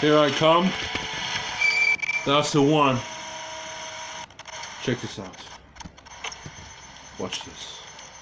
Here I come. That's the one. Check this out. Watch this.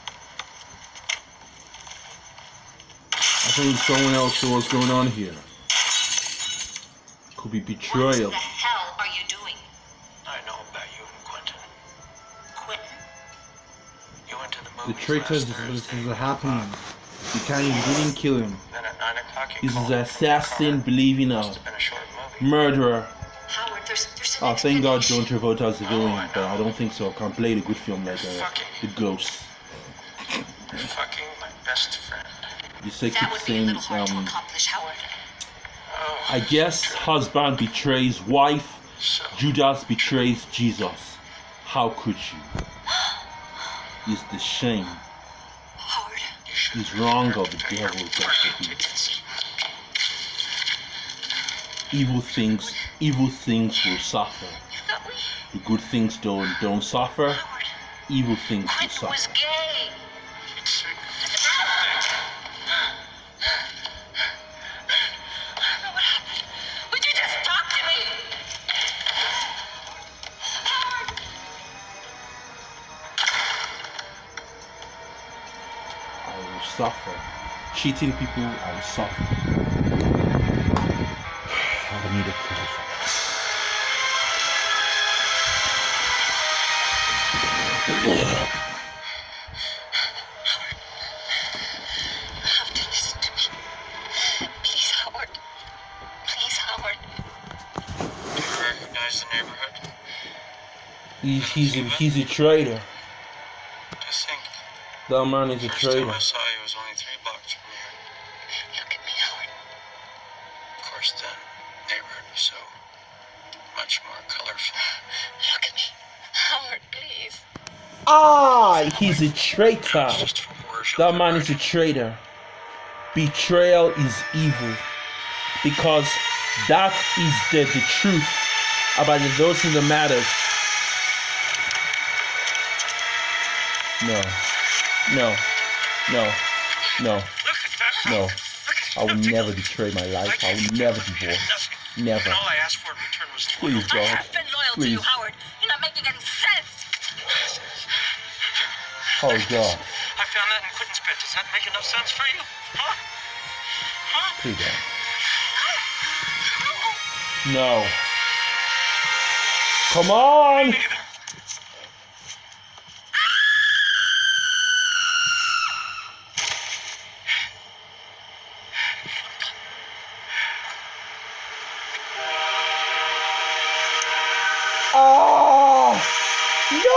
I think someone else saw what's going on here. Could be betrayal. What the hell are you doing? I know about you and Quentin. Quentin? You went to the movies The traitor, this is happening. You can't, you didn't kill him. Then at 9 o'clock you This is called an me from the assassin car. believing Must out. have been a short movie. Murderer. Howard, there's an Oh, thank God John explanation. Travolta's the villain, I but I know. don't think so. I can't play the good film like Fucking. The Ghost. You're fucking my best friend. You say That keep would be a saying, little hard to accomplish, Howard. Oh, I guess husband betrays wife, so Judas betrays Jesus. How could you? It's the shame. Howard, you should It's wrong of the devil that forbid. Evil things will suffer. you thought we... The good things don't suffer. Howard, Evil things will Quentin was suffer. gay. What happened? Would you just talk to me? Howard! I will suffer. Cheating people, I will suffer. I need a cry for that. You have to listen to me. Please, Howard. Please, Howard. Do you recognize the neighborhood? He's a traitor. I think That man is a first time traitor. I saw you was only 3 blocks from here. Look at me, Howard. Of course, then the neighborhood was so much more colorful. Look at me. Howard, please. Ah, he's a traitor. Just for worship. That man is a traitor. Betrayal is evil. Because that is the truth about those things that matters. No. I will never betray my life. I will never divorce. Never. And all I asked for in return was the Please, I God. have been loyal to you, Please. Howard. You're not making any sense. Oh, God. I found that in Quentin's bed. Does that make enough sense for you? Huh? Huh? Please, God. No. Come on! Neither. Oh! No!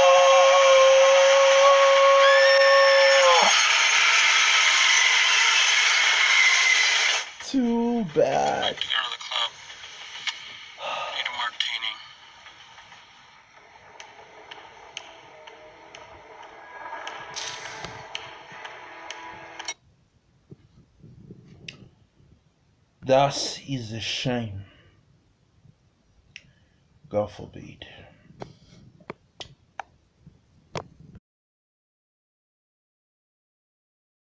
Too bad. To go to the club. Need a martini. That is a shame. God forbid.